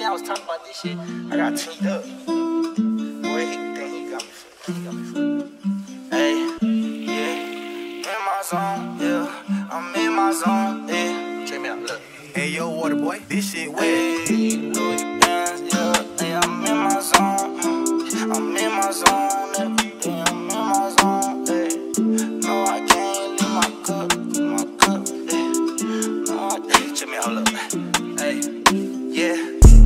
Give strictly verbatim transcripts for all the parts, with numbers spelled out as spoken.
day I was talking about this shit, I got teed up. Boy, he think he got me for he got me for Hey, yeah. In my zone, yeah. I'm in my zone, yeah. Check me out, look. Hey, yo, water boy, this shit wet. Hey, Louis Benz, yeah. Hey, I'm in my zone. mm. I'm in my zone, yeah. I'm in my zone, yeah. No, I can't leave my cup, my cup, yeah. No, I can't. Check me out, look. Hey, yeah.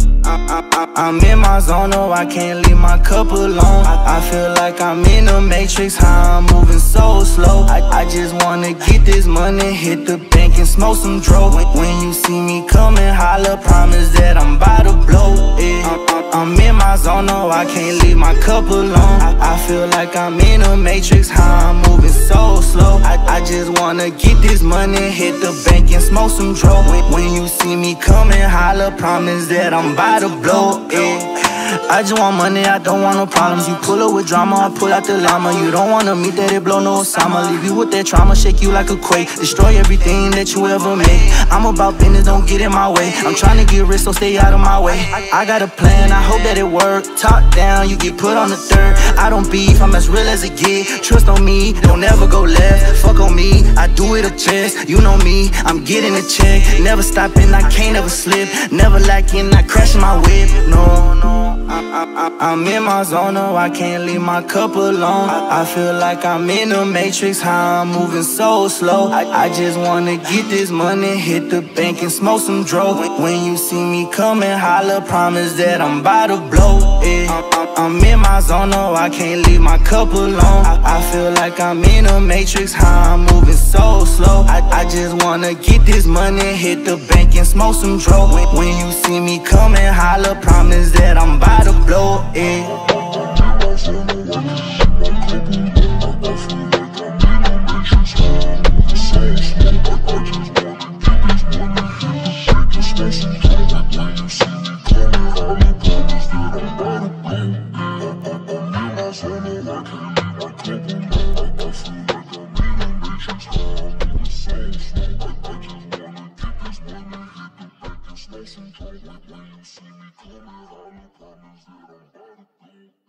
I, I, I'm in my zone, no, I can't leave my cup alone. I, I feel like I'm in the Matrix, how I'm moving so slow. I, I just wanna get this money, hit the bank and smoke some dro. When, when you see me coming, holla, promise that I'm about to blow. Yeah. I, I, I'm in my zone, no, I can't leave my cup alone. I, I feel like I'm in the Matrix, how I'm moving so slow. I, I just wanna get this money, hit the bank and smoke some dro. When, when you see me coming, holla, promise that I'm about to blow, yeah. I just want money, I don't want no problems. You pull up with drama, I pull out the llama. You don't wanna meet that, it blow no Osama. Leave you with that trauma, shake you like a quake. Destroy everything that you ever made. I'm about business, don't get in my way. I'm trying to get rich, so stay out of my way. I, I got a plan, I hope that it work. Top down, you get put on the third. I don't beef, I'm as real as it get. Trust on me, don't ever go left. Fuck on me, I do it a chest. You know me, I'm getting a check. Never stopping, I can't ever slip. Never lacking, I crashing my whip. No, no. I, I, I'm in my zone, no, I can't leave my cup alone. I, I feel like I'm in the Matrix, how I'm moving so slow. I, I just wanna get this money, hit the bank and smoke some dro. When, when you see me coming, holla, promise that I'm about to blow. Yeah. I, I, I'm in my zone, no, I can't leave my cup alone. I, I feel like I'm in the Matrix, how I'm moving so slow. I, I just wanna get this money, hit the bank and smoke some dro. When, when you see me coming, holla, promise that I'm about to blow, yeah. When you see me coming, all the promise that I'm about to do.